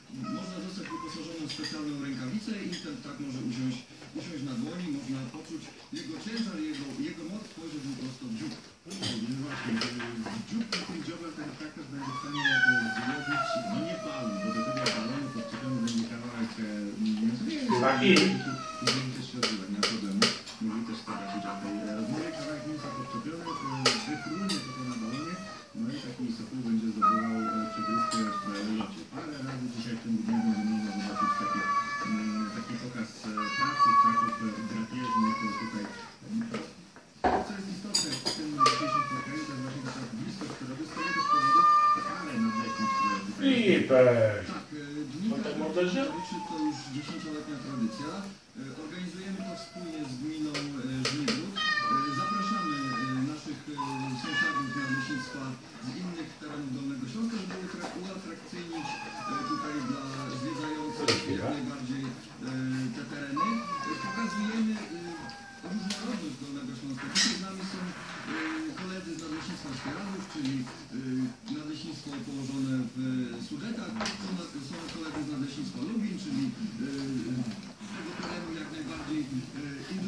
Można zostać wyposażonym w specjalną rękawicę i ten ptak może usiąść na dłoni, można poczuć jego ciężar, jego moc, spojrzeć mu prosto w dziób. Właśnie, dziób na tym dziobem ten ptak też będzie w stanie złożyć, no nie balon, bo do tego balonu podczepiony będzie kawałek Taki? jeżeli też się odbywa, nie ma problemu. Mówi też starać się o tej rozmowie, kawałek mięsa podczepiony, wyfruje to na balonie, no i taki sokół będzie zdobywał przegryzkę w locie. Parę razy dzisiaj w tym budynku będzie można zobaczyć taki pokaz pracy ptaków drapieżnych tutaj. Co jest istotne w tym dzisiejszym spotkaniu, to jest właśnie taka bliskość przyrody, z tego też powodu ale nadleśnić, które tutaj... Filipek! Tak, Dni Tradycji to już 10-letnia tradycja. Organizujemy to wspólnie z gminą Żmigród. Zapraszamy naszych sąsiadów z nadleśnictwa z innych terenów Dolnego Śląska, żeby uatrakcyjnić tutaj dla zwiedzających jak najbardziej te tereny. Pokazujemy różnorodność Dolnego Śląska. Tutaj z nami są koledzy z Nadleśnictwa Świeradów, czyli nadleśnictwo położone w Sudetach. Są koledzy z Nadleśnictwa Lubin, czyli z tego terenu jak najbardziej